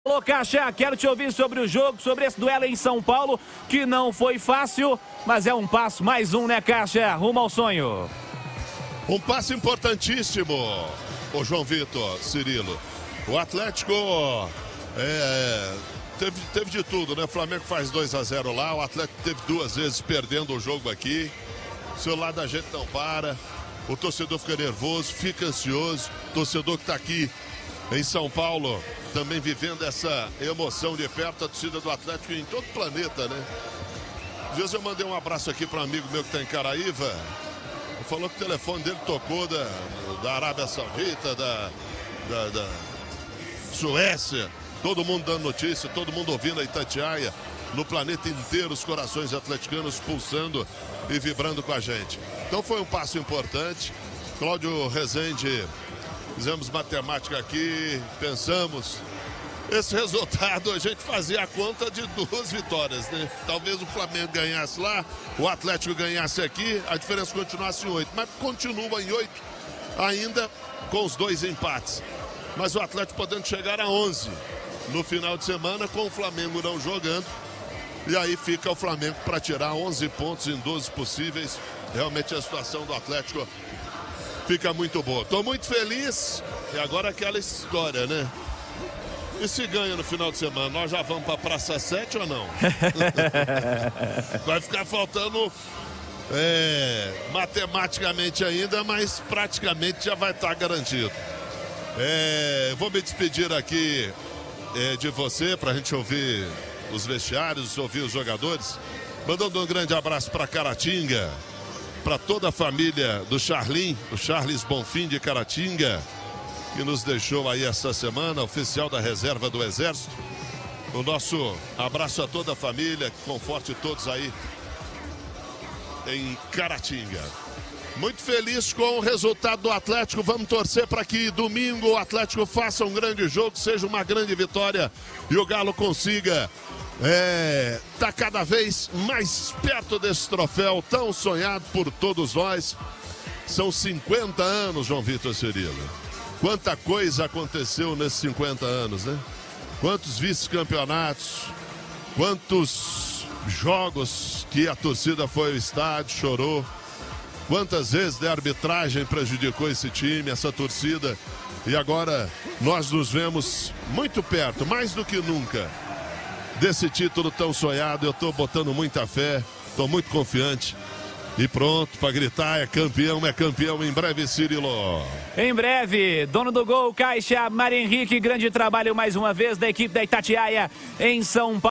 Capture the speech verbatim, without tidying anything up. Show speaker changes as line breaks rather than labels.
Alô, Caixa, quero te ouvir sobre o jogo, sobre esse duelo em São Paulo, que não foi fácil, mas é um passo, mais um, né, Caixa? Rumo ao sonho.
Um passo importantíssimo, o João Vitor, Cirilo. O Atlético é, teve, teve de tudo, né? O Flamengo faz dois a zero lá, o Atlético teve duas vezes perdendo o jogo aqui. O celular da gente não para, o torcedor fica nervoso, fica ansioso. O torcedor que está aqui em São Paulo também vivendo essa emoção de perto, a torcida do Atlético em todo o planeta, né? Às vezes eu mandei um abraço aqui para um amigo meu que está em Caraíva. Ele falou que o telefone dele tocou da, da Arábia Saudita, da, da, da Suécia. Todo mundo dando notícia, todo mundo ouvindo a Itatiaia. No planeta inteiro, os corações atleticanos pulsando e vibrando com a gente. Então foi um passo importante. Cláudio Rezende, fizemos matemática aqui, pensamos. Esse resultado, a gente fazia a conta de duas vitórias, né? Talvez o Flamengo ganhasse lá, o Atlético ganhasse aqui, a diferença continuasse em oito. Mas continua em oito ainda com os dois empates. Mas o Atlético podendo chegar a onze no final de semana, com o Flamengo não jogando. E aí fica o Flamengo para tirar onze pontos em doze possíveis. Realmente a situação do Atlético fica muito boa. Estou muito feliz. E agora aquela história, né? E se ganha no final de semana, nós já vamos para a Praça sete ou não? Vai ficar faltando é, matematicamente ainda, mas praticamente já vai estar garantido. É, vou me despedir aqui é, de você para a gente ouvir os vestiários, ouvir os jogadores. Mandando um grande abraço para Caratinga, para toda a família do Charlim, o Charles Bonfim de Caratinga, que nos deixou aí essa semana, oficial da reserva do Exército. O nosso abraço a toda a família, conforte todos aí em Caratinga. Muito feliz com o resultado do Atlético. Vamos torcer para que domingo o Atlético faça um grande jogo, seja uma grande vitória e o Galo consiga é, tá cada vez mais perto desse troféu tão sonhado por todos nós. São cinquenta anos, João Vitor Cirilo. Quanta coisa aconteceu nesses cinquenta anos, né? Quantos vice-campeonatos, quantos jogos que a torcida foi ao estádio, chorou. Quantas vezes a arbitragem prejudicou esse time, essa torcida. E agora nós nos vemos muito perto, mais do que nunca, desse título tão sonhado. Eu estou botando muita fé, estou muito confiante. E pronto, para gritar, é campeão, é campeão em breve, Cirilo.
Em breve, dono do gol, Caixa, Mário Henrique, grande trabalho mais uma vez da equipe da Itatiaia em São Paulo.